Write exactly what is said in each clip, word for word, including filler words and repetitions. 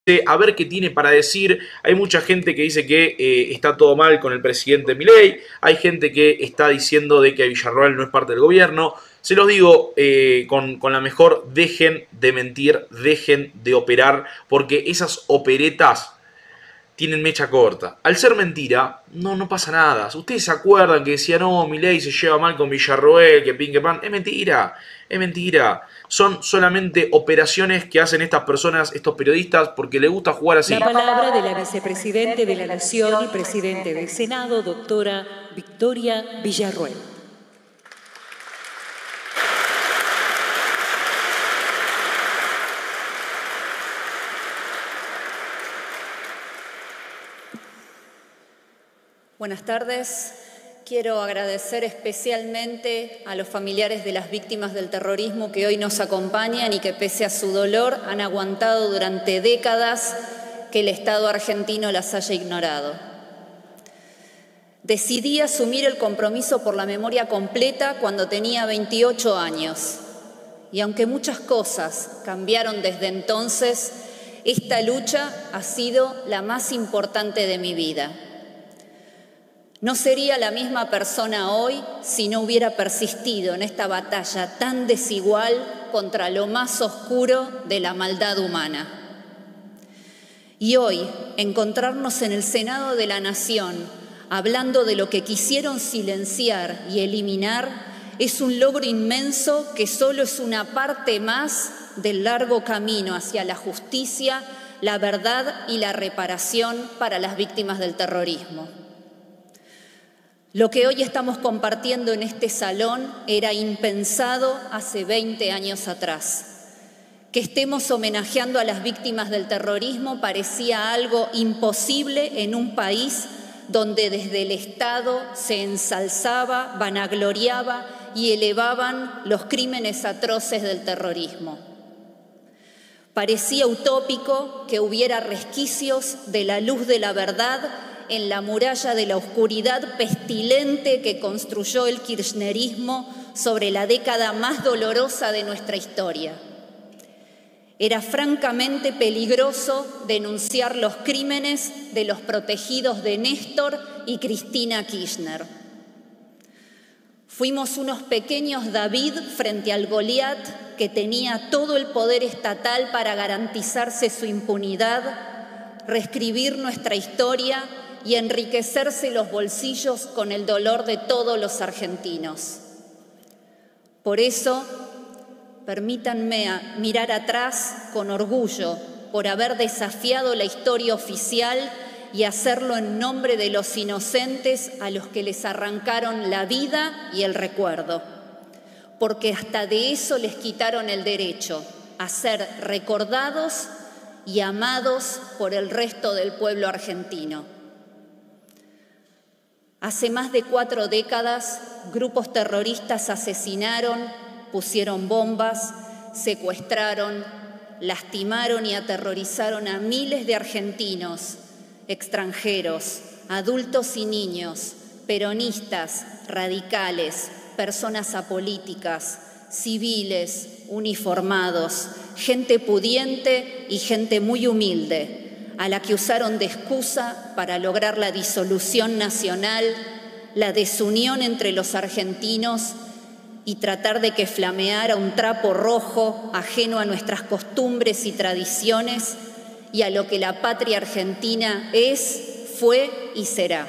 a ver qué tiene para decir. Hay mucha gente que dice que eh, está todo mal con el presidente Milei, hay gente que está diciendo de que Villarroel no es parte del gobierno. Se los digo eh, con, con la mejor, dejen de mentir, dejen de operar, porque esas operetas tienen mecha corta. Al ser mentira, no, no pasa nada. Ustedes se acuerdan que decían, no, Milei se lleva mal con Villarroel, que pin, que pan. Es mentira, es mentira. Son solamente operaciones que hacen estas personas, estos periodistas, porque les gusta jugar así. La palabra de la vicepresidente de la Nación y presidente del Senado, doctora Victoria Villarroel. Buenas tardes. Quiero agradecer especialmente a los familiares de las víctimas del terrorismo que hoy nos acompañan y que pese a su dolor han aguantado durante décadas que el Estado argentino las haya ignorado. Decidí asumir el compromiso por la memoria completa cuando tenía veintiocho años. Y aunque muchas cosas cambiaron desde entonces, esta lucha ha sido la más importante de mi vida. No sería la misma persona hoy si no hubiera persistido en esta batalla tan desigual contra lo más oscuro de la maldad humana. Y hoy, encontrarnos en el Senado de la Nación, hablando de lo que quisieron silenciar y eliminar, es un logro inmenso que solo es una parte más del largo camino hacia la justicia, la verdad y la reparación para las víctimas del terrorismo. Lo que hoy estamos compartiendo en este salón era impensado hace veinte años atrás. Que estemos homenajeando a las víctimas del terrorismo parecía algo imposible en un país donde desde el Estado se ensalzaba, vanagloriaba y elevaban los crímenes atroces del terrorismo. Parecía utópico que hubiera resquicios de la luz de la verdad en la muralla de la oscuridad pestilente que construyó el kirchnerismo sobre la década más dolorosa de nuestra historia. Era francamente peligroso denunciar los crímenes de los protegidos de Néstor y Cristina Kirchner. Fuimos unos pequeños David frente al Goliat que tenía todo el poder estatal para garantizarse su impunidad, reescribir nuestra historia y enriquecerse los bolsillos con el dolor de todos los argentinos. Por eso, permítanme mirar atrás con orgullo por haber desafiado la historia oficial y hacerlo en nombre de los inocentes a los que les arrancaron la vida y el recuerdo, porque hasta de eso les quitaron el derecho a ser recordados y amados por el resto del pueblo argentino. Hace más de cuatro décadas, grupos terroristas asesinaron, pusieron bombas, secuestraron, lastimaron y aterrorizaron a miles de argentinos, extranjeros, adultos y niños, peronistas, radicales, personas apolíticas, civiles, uniformados, gente pudiente y gente muy humilde, a la que usaron de excusa para lograr la disolución nacional, la desunión entre los argentinos y tratar de que flameara un trapo rojo ajeno a nuestras costumbres y tradiciones y a lo que la patria argentina es, fue y será.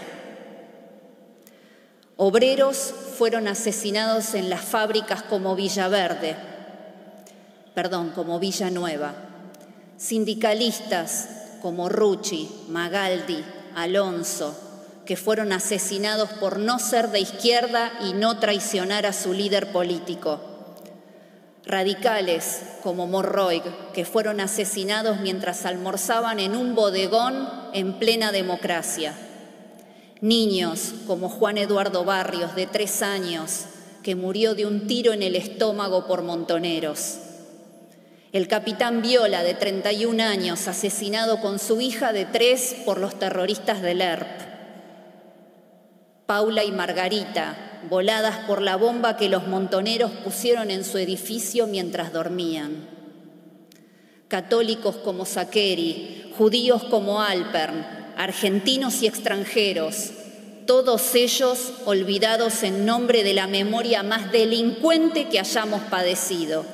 Obreros fueron asesinados en las fábricas como Villaverde, perdón, como Villanueva. Sindicalistas como Rucci, Magaldi, Alonso, que fueron asesinados por no ser de izquierda y no traicionar a su líder político. Radicales como Morroig, que fueron asesinados mientras almorzaban en un bodegón en plena democracia. Niños como Juan Eduardo Barrios, de tres años, que murió de un tiro en el estómago por montoneros. El capitán Viola, de treinta y un años, asesinado con su hija de tres por los terroristas del E R P. Paula y Margarita, voladas por la bomba que los montoneros pusieron en su edificio mientras dormían. católicos como Sakeri, judíos como Alpern, argentinos y extranjeros, todos ellos olvidados en nombre de la memoria más delincuente que hayamos padecido.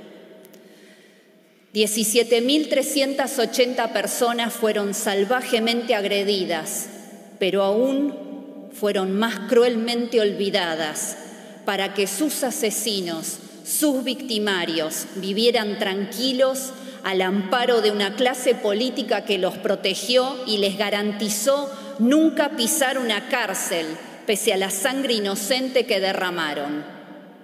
diecisiete mil trescientas ochenta personas fueron salvajemente agredidas, pero aún fueron más cruelmente olvidadas para que sus asesinos, sus victimarios, vivieran tranquilos al amparo de una clase política que los protegió y les garantizó nunca pisar una cárcel, pese a la sangre inocente que derramaron.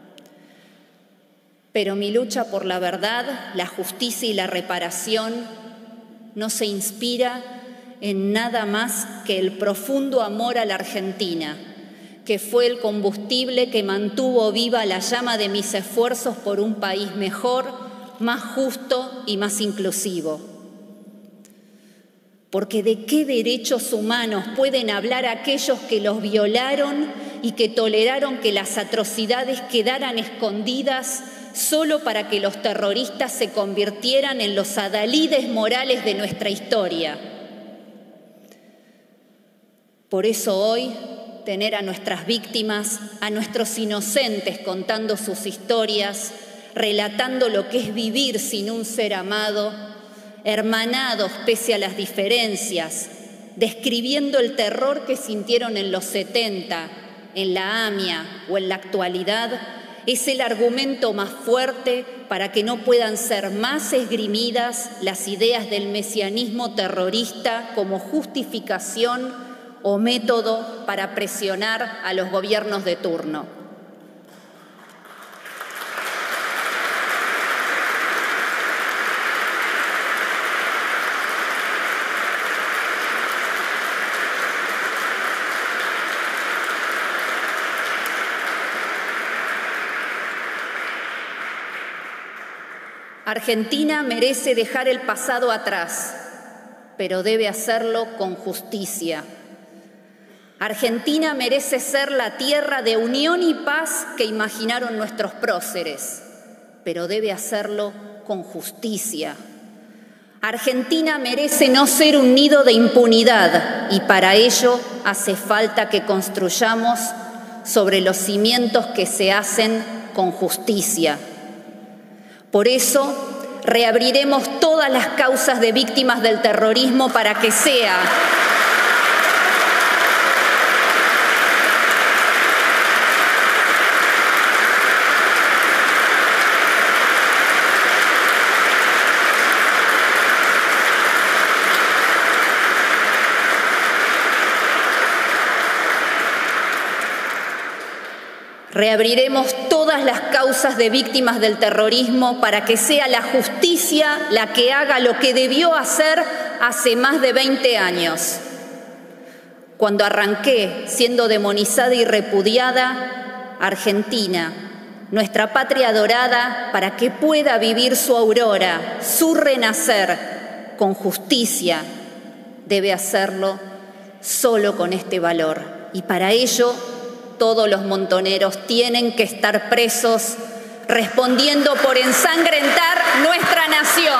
Pero mi lucha por la verdad, la justicia y la reparación no se inspira en nada más que el profundo amor a la Argentina, que fue el combustible que mantuvo viva la llama de mis esfuerzos por un país mejor, más justo y más inclusivo. Porque ¿de qué derechos humanos pueden hablar aquellos que los violaron y que toleraron que las atrocidades quedaran escondidas solo para que los terroristas se convirtieran en los adalides morales de nuestra historia? Por eso hoy, tener a nuestras víctimas, a nuestros inocentes contando sus historias, relatando lo que es vivir sin un ser amado, hermanados pese a las diferencias, describiendo el terror que sintieron en los setenta, en la AMIA o en la actualidad, es el argumento más fuerte para que no puedan ser más esgrimidas las ideas del mesianismo terrorista como justificación o método para presionar a los gobiernos de turno. Argentina merece dejar el pasado atrás, pero debe hacerlo con justicia. Argentina merece ser la tierra de unión y paz que imaginaron nuestros próceres, pero debe hacerlo con justicia. Argentina merece no ser un nido de impunidad y para ello hace falta que construyamos sobre los cimientos que se hacen con justicia. Por eso, reabriremos todas las causas de víctimas del terrorismo para que sea Reabriremos todas las causas de víctimas del terrorismo para que sea la justicia la que haga lo que debió hacer hace más de veinte años. Cuando arranqué siendo demonizada y repudiada, Argentina, nuestra patria dorada, para que pueda vivir su aurora, su renacer con justicia, debe hacerlo solo con este valor. Y para ello, todos los montoneros tienen que estar presos, respondiendo por ensangrentar nuestra nación.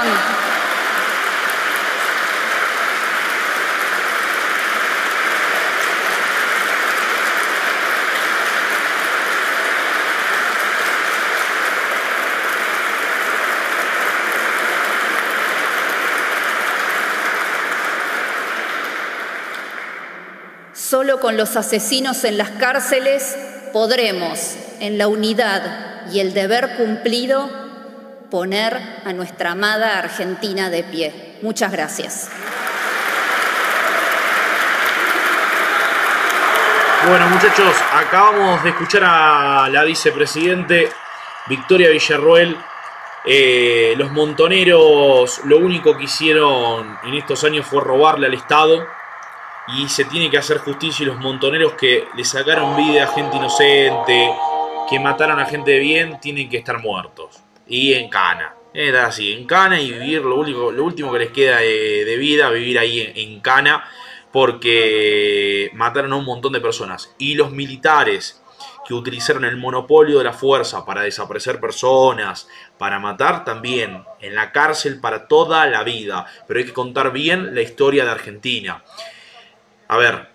Solo con los asesinos en las cárceles podremos, en la unidad y el deber cumplido, poner a nuestra amada Argentina de pie. Muchas gracias. Bueno, muchachos, acabamos de escuchar a la vicepresidente Victoria Villarroel. Eh, los montoneros lo único que hicieron en estos años fue robarle al Estado. Y se tiene que hacer justicia, y los montoneros que le sacaron vida a gente inocente, que mataron a gente de bien, tienen que estar muertos. Y en cana. Es así, en cana y vivir lo único, lo último que les queda de, de vida, vivir ahí en, en cana, porque mataron a un montón de personas. Y los militares que utilizaron el monopolio de la fuerza para desaparecer personas, para matar, también en la cárcel para toda la vida. Pero hay que contar bien la historia de Argentina. A ver,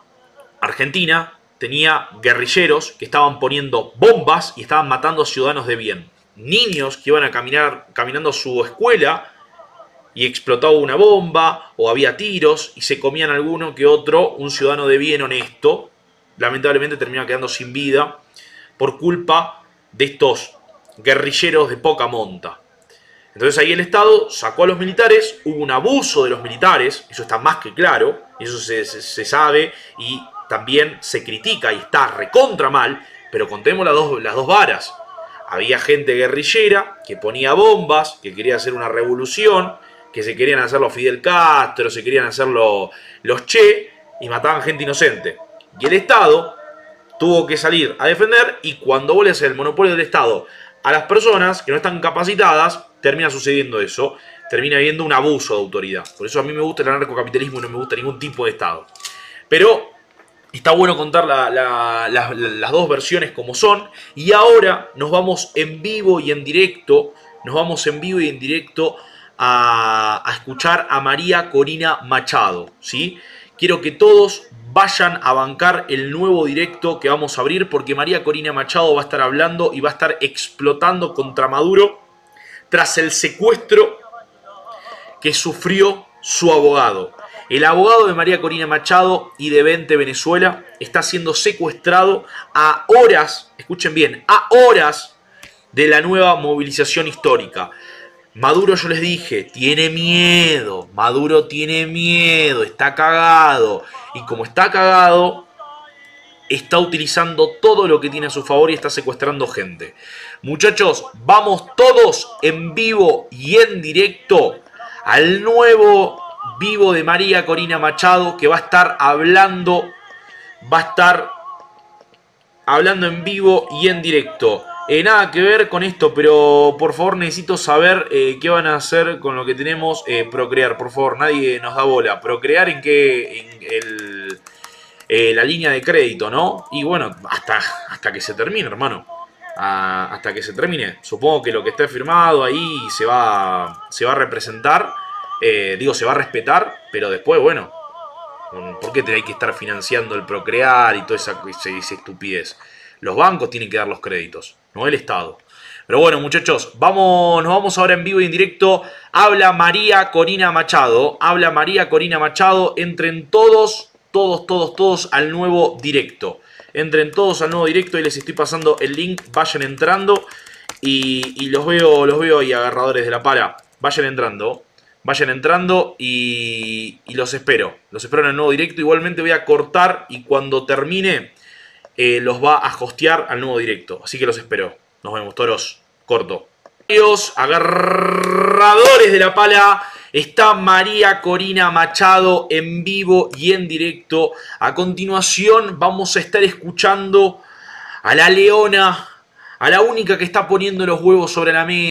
Argentina tenía guerrilleros que estaban poniendo bombas y estaban matando a ciudadanos de bien. Niños que iban a caminar caminando a su escuela y explotaba una bomba o había tiros y se comían alguno que otro, un ciudadano de bien honesto. Lamentablemente termina quedando sin vida por culpa de estos guerrilleros de poca monta. Entonces ahí el Estado sacó a los militares, hubo un abuso de los militares, eso está más que claro, eso se, se, se sabe y también se critica y está recontra mal, pero contemos las dos, las dos varas. Había gente guerrillera que ponía bombas, que quería hacer una revolución, que se querían hacer los Fidel Castro, se querían hacer los, los Che, y mataban gente inocente. Y el Estado tuvo que salir a defender, y cuando vos le haces el monopolio del Estado a las personas que no están capacitadas, termina sucediendo eso, termina habiendo un abuso de autoridad. Por eso a mí me gusta el anarcocapitalismo y no me gusta ningún tipo de Estado. Pero está bueno contar la, la, la, las dos versiones como son, y ahora nos vamos en vivo y en directo, nos vamos en vivo y en directo a, a escuchar a María Corina Machado, ¿sí? Quiero que todos vayan a bancar el nuevo directo que vamos a abrir, porque María Corina Machado va a estar hablando y va a estar explotando contra Maduro tras el secuestro que sufrió su abogado. El abogado de María Corina Machado y de Vente Venezuela está siendo secuestrado a horas, escuchen bien, a horas de la nueva movilización histórica. Maduro, yo les dije, tiene miedo, Maduro tiene miedo, está cagado. Y como está cagado, está utilizando todo lo que tiene a su favor y está secuestrando gente. Muchachos, vamos todos en vivo y en directo al nuevo vivo de María Corina Machado, que va a estar hablando, va a estar hablando en vivo y en directo. Eh, nada que ver con esto, pero por favor necesito saber eh, qué van a hacer con lo que tenemos. eh, Procrear, por favor, nadie nos da bola. Procrear en qué, en el, eh, la línea de crédito, ¿no? Y bueno, hasta, hasta que se termine, hermano. Ah, hasta que se termine. Supongo que lo que esté firmado ahí se va, se va a representar. Eh, digo, se va a respetar, pero después, bueno, ¿por qué tenéis que estar financiando el Procrear y toda esa, esa, esa estupidez? Los bancos tienen que dar los créditos, no el Estado. Pero bueno, muchachos, vamos, nos vamos ahora en vivo y en directo. Habla María Corina Machado. Habla María Corina Machado. Entren todos, todos, todos, todos al nuevo directo. Entren todos al nuevo directo y les estoy pasando el link. Vayan entrando y, y los veo, los veo ahí, agarradores de la pala. Vayan entrando. Vayan entrando y, y los espero. Los espero en el nuevo directo. Igualmente voy a cortar y cuando termine eh, los va a hostear al nuevo directo. Así que los espero. Nos vemos, toros. Corto. Adiós, agarradores de la pala. Está María Corina Machado en vivo y en directo. A continuación vamos a estar escuchando a la leona, a la única que está poniendo los huevos sobre la mesa.